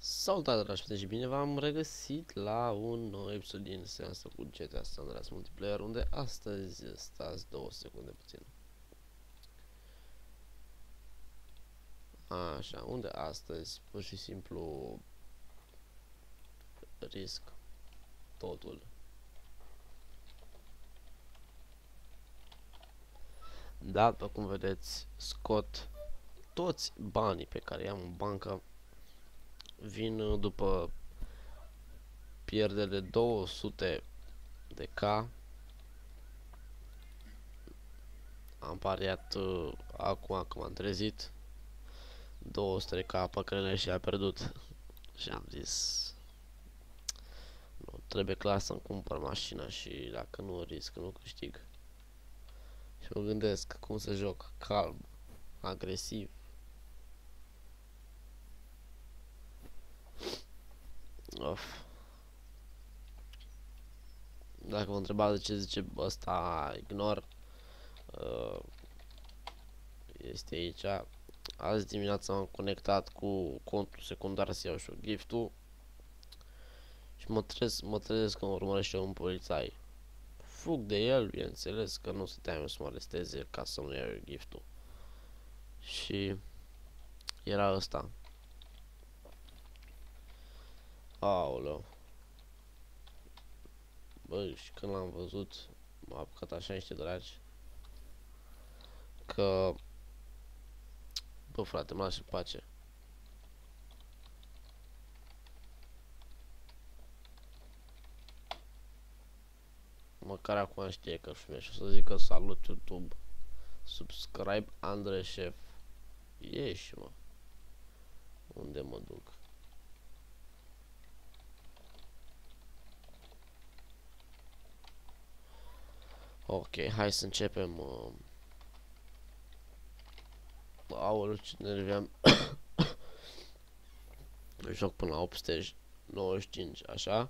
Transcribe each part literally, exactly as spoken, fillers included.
Salutare, dragi prieteni, și bine v-am regăsit la un nou episod din seansa cu G T A San Andreas Multiplayer, unde astăzi stați două secunde puțin. Așa, unde astăzi pur și simplu risc totul. Da, după cum vedeți, scot toți banii pe care i-am în bancă, vin după pierdere de două sute de K. Am pariat uh, acum că m-am trezit două sute de K păcănele și a pierdut. Și am zis, nu, trebuie clar să-mi cumpăr mașina și dacă nu risc, nu câștig. Și mă gândesc cum să joc calm, agresiv. Of. Dacă vă întrebați de ce zice ăsta ignor, uh, este aici. Azi dimineața m-am conectat cu contul secundar să iau și eu giftul și mă trezesc, mă trezesc că mă urmărește un polițai. Fug de el, bineînțeles că nu stăteam eu să mă aresteze ca să nu iau eu giftul. Și era ăsta. Aoleu. Bă, și când l-am văzut, m-a apucat așa niște dragi că, bă, frate, mă lași în pace. Măcar acum știe că filmez. O să zică salut YouTube, subscribe Andrei Șef. Ieși, mă. Unde mă duc? Ok, hai să începem. uh... Aoleu, ce nerveam. Joc până la opt sute nouăzeci și cinci, așa.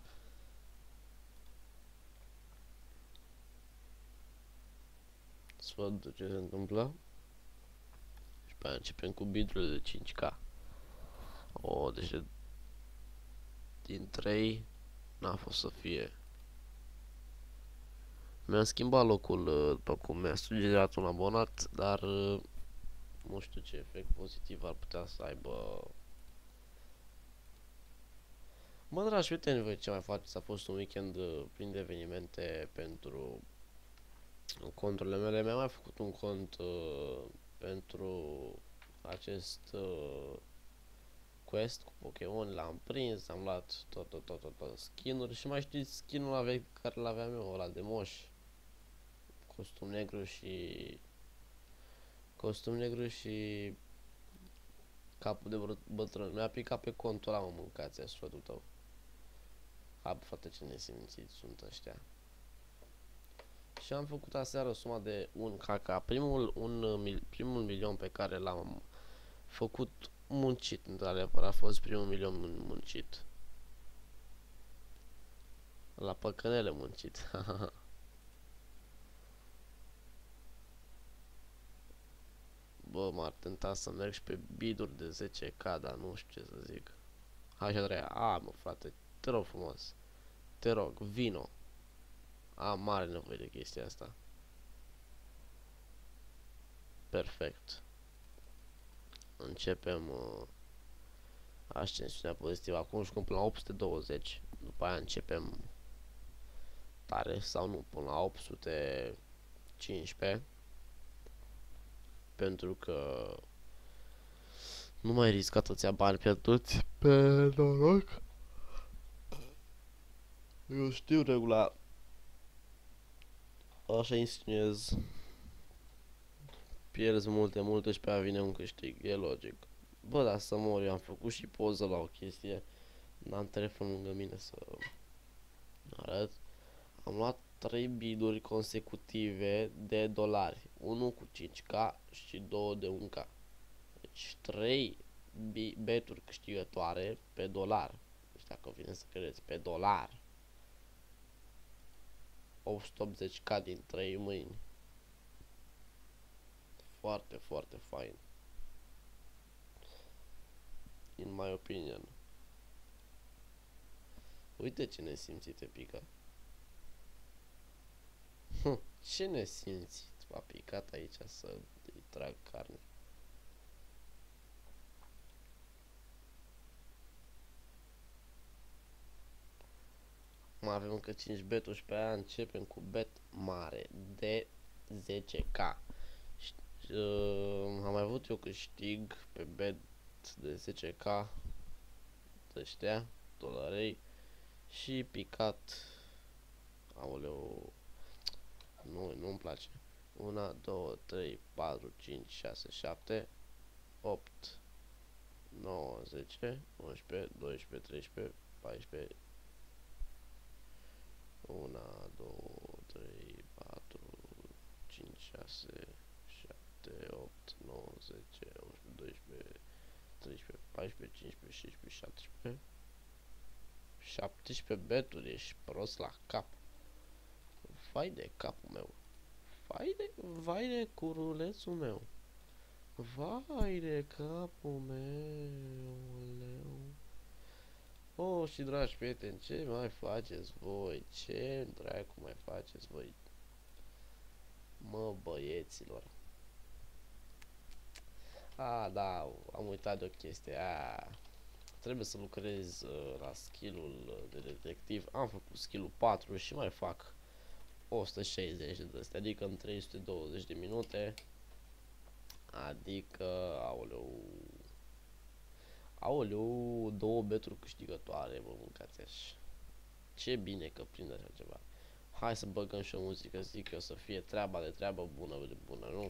Să văd ce se întâmplă. Și pe aia începem cu bidurile de cinci K. O, deci de... din trei n-a fost să fie. Mi-am schimbat locul după cum mi-a sugerat un abonat, dar nu știu ce efect pozitiv ar putea să aibă. Mă, dragi prieteni, voi ce mai faceți? A fost un weekend plin de evenimente pentru conturile mele. Mi-am mai făcut un cont uh, pentru acest uh, quest cu Pokémon, l-am prins, am luat tot, tot, tot, tot, tot skin-uri și mai știți skin-ul ăla vechi care l-aveam eu, ăla de moș. Costum negru și... Costum negru și... capul de bătrân. Mi-a picat pe contul ăla, mă, mâncați-a sfătul tău. Hab, frate, ce nesimțiți sunt ăștia. Și am făcut aseară suma de un K K. Primul, un, mil, primul milion pe care l-am făcut muncit, într-adevăr, a fost primul milion muncit. La păcănele muncit. Bă, m-ar tenta să merg și pe biduri de zece K, dar nu știu ce să zic. Așa, Andreea, a, mă, frate, te rog frumos. Te rog, vino. Am mare nevoie de chestia asta. Perfect. Începem uh, ascensiunea pozitivă. Acum jucăm până la opt sute douăzeci. După aia începem tare sau nu, până la opt sute cincisprezece. Pentru că nu mai risc atâția bani pierduți pe noroc. Eu știu regula. Așa insinuez. Pierzi multe, multe și pe aia vine un câștig. E logic. Bă, dar să mor, eu am făcut și poză la o chestie. N-am telefonul lângă mine să arăt. Am luat trei biduri consecutive de dolari. Unul cu cinci K și două de un K. Deci trei beturi câștigătoare pe dolar. Deci dacă vine să credeți, pe dolar. opt sute optzeci K din trei mâini. Foarte, foarte fain. In my opinion. Uite ce nesimțite pică. Hm, ce nesimțit a picat aici să-i trag carne. Mai avem încă cinci beturi și pe aia începem cu bet mare de zece K. Uh, am mai avut eu câștig pe bet de zece K de ăștia, dolarei, și picat. Aoleu, nu, nu-mi place. unu, doi, trei, patru, cinci, șase, șapte, opt, nouă, zece, unsprezece, doisprezece, treisprezece, paisprezece. unu, doi, trei, patru, cinci, șase, șapte, opt, nouă, zece, unsprezece, doisprezece, treisprezece, paisprezece, cincisprezece, șaisprezece, șaptesprezece. șaptesprezece beturi, ești prost la cap. Vai de capul meu. Vai de, vai de curulețul meu. Vai de capul meu. Leu. Oh, și dragi prieteni, ce mai faceți voi? Ce dracu mai faceți voi? Mă, băieților. Ah, da, am uitat de o chestie. Ah, trebuie să lucrez uh, la skill-ul de detectiv. Am făcut skill-ul patru și mai fac o sută șaizeci de astea, adică în trei sute douăzeci de minute. Adică, aoleu, aoleu, două beturi câștigătoare, vă mâncați așa. Ce bine că prinde așa ceva. Hai să băgăm și o muzică, zic eu, să fie treaba de treabă, bună de bună, nu?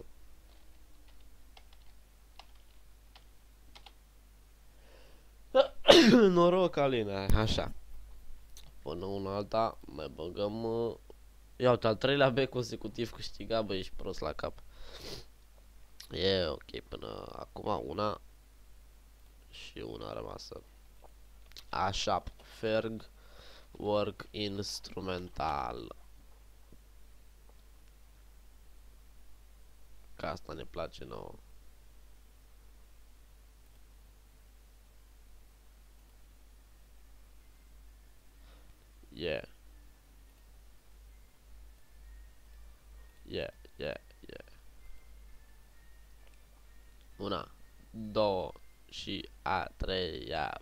Noroc, Alina, așa. Până una alta, mai băgăm... Uh, ia uite, al treilea bec consecutiv câștigat, bă, ești prost la cap. E ok, până acum una și una rămasă. Așa, Ferg Work Instrumental. Că asta ne place nouă. Yeah. Yeah, yeah, yeah. Una, două și a treia.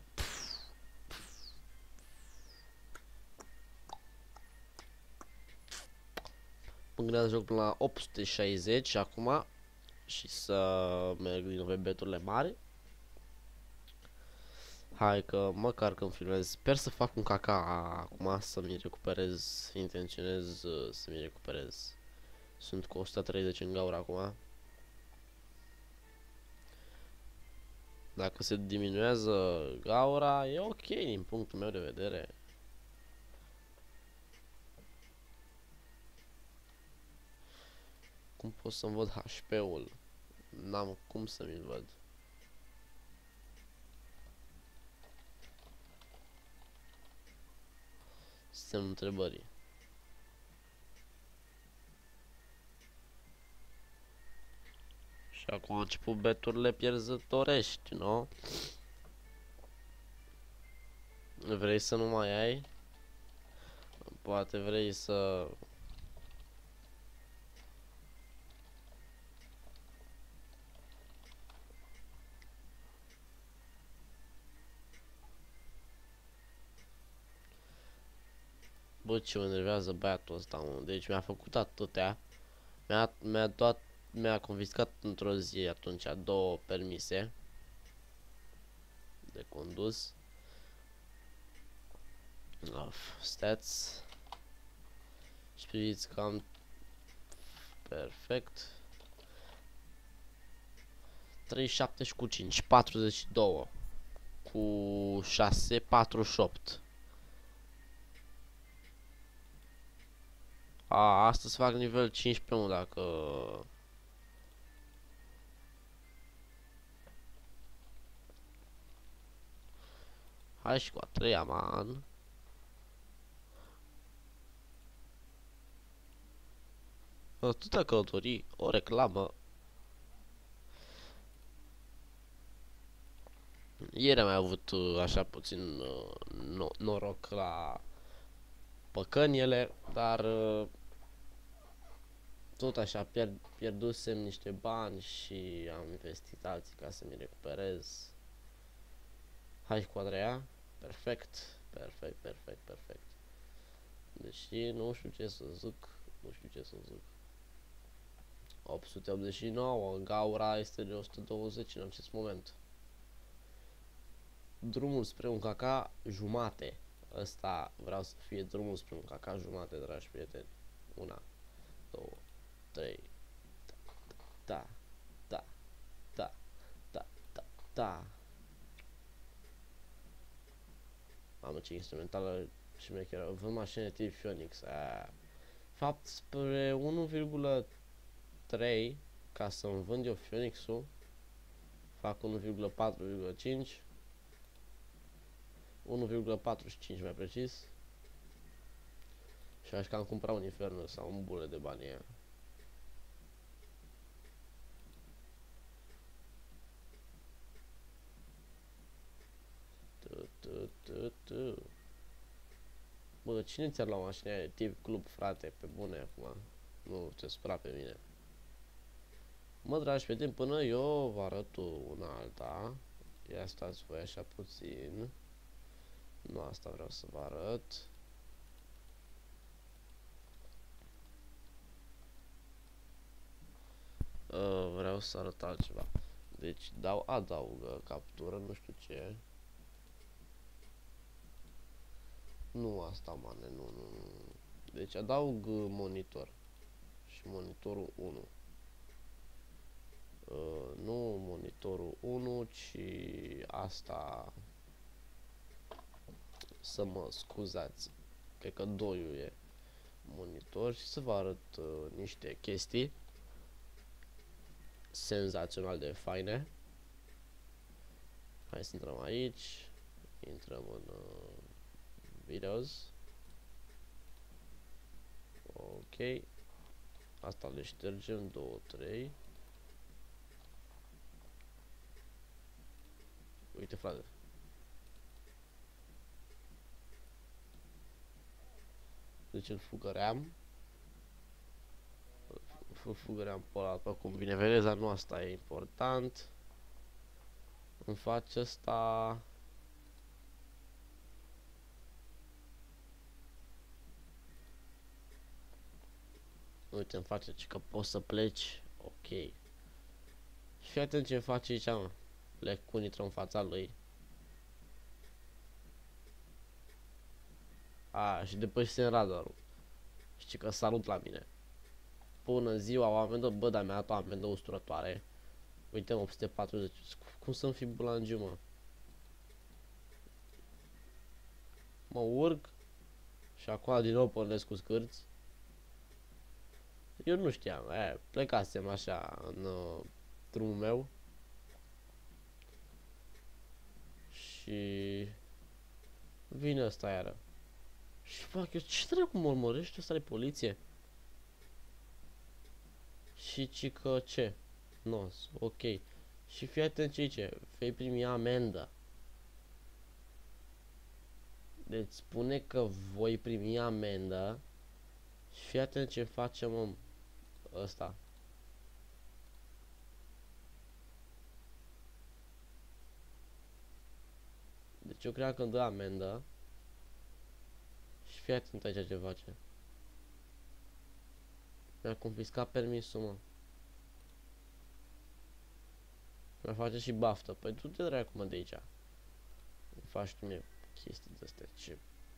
Mă gândeam să joc până la opt sute șaizeci acum și să merg din nou pe beturile mari. Hai că măcar când filmez, sper să fac un caca acum, să mi recuperez, intenționez să mi recuperez. Sunt cu o sută treizeci în gaură acum. Dacă se diminuează gaura, e ok din punctul meu de vedere. Cum pot să-mi văd H P-ul? N-am cum să mi-l văd. Semnul întrebării. Și acum au început beturile pierzătorești, nu? Vrei să nu mai ai? Poate vrei să... Bă, ce mă enervează băiatul ăsta, mă. Deci mi-a făcut atâtea. Mi-a mi-a dat, mi-a confiscat într-o zi atunci două permise de condus. Of, stats. Și priviți că am perfect. treizeci și șapte și cu cinci, patruzeci și doi. Cu șase, patruzeci și opt. A, astăzi fac nivel cincisprezece dacă... Hai și cu a treia, man. Atâta călătorii, o reclamă. Ieri am mai avut uh, așa puțin uh, no noroc la păcăniele, dar uh, tot așa pierd pierdusem niște bani și am investit alții ca să mi recuperez. Hai cu a treia. Perfect, perfect, perfect, perfect. Deși nu știu ce să zic, nu știu ce să zic. opt sute optzeci și nouă, gaura este de o sută douăzeci în acest moment. Drumul spre un caca jumate. Ăsta vreau să fie drumul spre un caca jumate, dragi prieteni. Una, două, trei. Da, da, da, da, da, da. Mamă, ce instrumentală și mecheră. Vând mașină tip Phoenix. Aia. Fapt, spre unu virgulă trei, ca să-mi vând eu Phoenix-ul, fac unu virgulă patru virgulă cinci, unu virgulă patruzeci și cinci mai precis. Și aș că am cumpărat un Inferno sau un bule de bani aia. Tu, tu, tu, tu. Bă, cine ți-ar lua mașina aia de tip club, frate, pe bune acum? Nu te supăra pe mine. Mă, dragi prieteni, până eu vă arăt una alta. Ia stați voi așa puțin. Nu asta vreau să vă arăt. Uh, vreau să arăt altceva. Deci dau adaugă captură, nu știu ce. Nu asta, mane, nu, nu, nu. Deci adaug monitor. Și monitorul unu. Uh, nu monitorul unu, ci asta. Să mă scuzați. Cred că doi e monitor și să vă arăt uh, niște chestii senzațional de faine. Hai să intrăm aici. Intrăm în uh, videos. Ok. Asta le ștergem. doi, trei. Uite, frate. Deci îl fugăream. Îl fugăream pe ăla, pe cum bine vedeți, dar nu asta e important. Îmi face asta. Uite, îmi face că poți să pleci. Ok. Și fii atent ce face aici, mă. Plec cu nitro în fața lui. A, și depășise în radarul. Știi că salut la mine. Bună ziua, o amendă, bă, dar mi-a dat o amendă usturătoare. Uite, mă, opt sute patruzeci. Cum să-mi fi bulangiu, mă? Mă urc. Și acum din nou pornesc cu scârți. Eu nu știam, e, plecasem așa în uh, drumul meu. Și vine ăsta iară. Și fac eu, ce dracu mă urmărește ăsta de poliție? Și cică ce? Nos, ok. Și fii atent ce zice, vei primi amendă. Deci spune că voi primi amendă. Și fii atent ce face, mă, ăsta. Deci eu cream că îmi dă amendă. Și fii atent aici ce face. Mi-a confiscat permisul, mă. Mi-a face și baftă. Păi tu te dracu, mă, de aici. Îmi faci tu mie chestii de-astea, ce...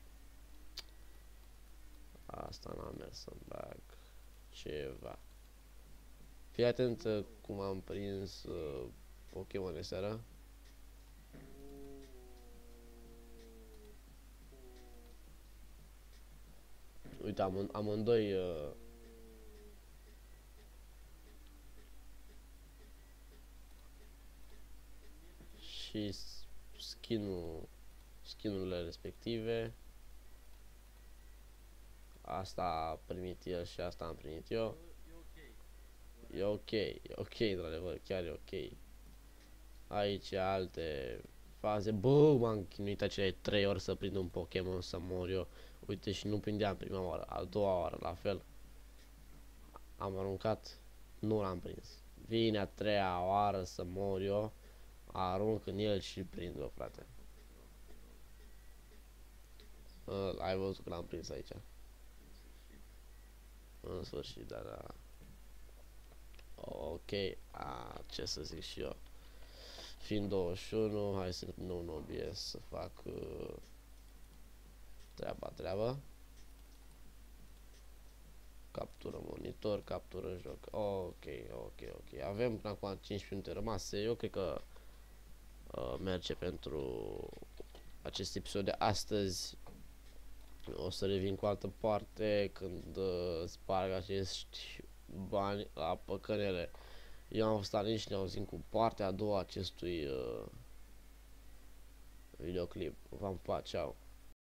Asta n-a mers să-mi bag ceva. Fii atent uh, cum am prins uh, Pokémon de seară. Uite, am, amândoi uh, și skin-ul, skin-urile respective. Asta a primit el și asta am primit eu. E ok, e ok, într-adevăr, chiar e ok. Aici alte faze. Bă, m-am chinuit acele trei ori să prind un Pokémon să mor eu. Uite, și nu prindeam prima oară, a doua oară la fel. Am aruncat, nu l-am prins. Vine a treia oară să mor eu, arunc în el și prind, bă, frate. Uh, ai văzut că l-am prins aici. În sfârșit, da, da. Ok, a, ce să zic și eu. Fiind douăzeci și unu, hai să nu în O B S să fac uh, treaba, treaba. Captură monitor, captură joc. Ok, ok, ok. Avem până acum cincisprezece minute rămase. Eu cred că uh, merge pentru acest episod de astăzi. O să revin cu altă parte când uh, sparg acești bani la păcănele. Eu am stat nici ne auzim cu partea a doua acestui uh, videoclip. V-am pupat, ceau!